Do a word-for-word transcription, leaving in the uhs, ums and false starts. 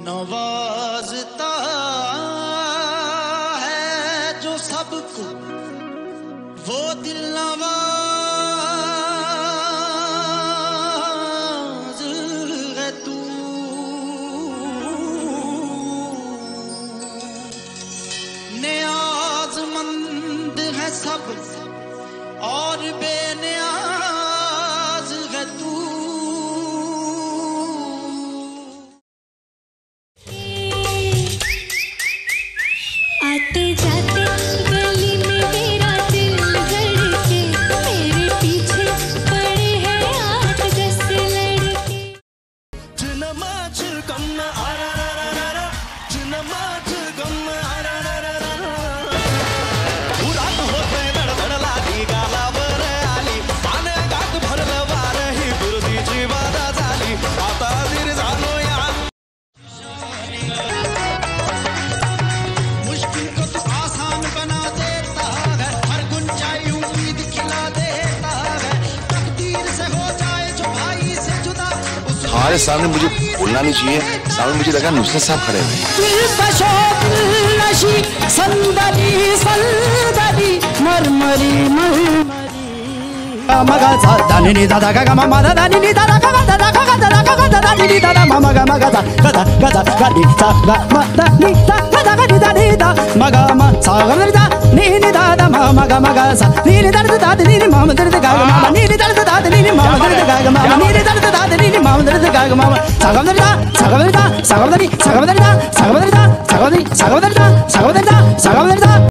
नवाजता है जो सबको वो दिल नवाज है तू। नियाजमंद है सब और बेनियाज है तू। आते जाते गली में मेरा दिल धड़के, मेरे पीछे पड़े हैं आठ दस लड़के। हमारे सामने मुझे बोलना नहीं चाहिए, सामने मुझे लगा नुसरत साहब खड़े हुए मगाचा दानी नी दादा गा मा मा दानी नी दादा गा गा दादा गा दादा गा गा दानी नी दादा मा मा गा मा गा दा गा दा गा दा गा नी सा गा मा दा नी दा गा दा गा नी दा नी दा मा गा मा सा गा नी दा नी नी दादा मा मा गा मा गा सा नी नी दादा दादा नी नी मा मा दादा गा गा मा नी नी दादा दादा नी नी मा मा दादा गा गा मा नी नी दादा दादा नी नी मा मा दादा गा गा मा सा गा नी दा सा गा नी दा सा गा नी सा गा नी दा सा गा नी दा सा गा नी सा गा नी सा गा नी दा सा गा नी दा सा गा नी दा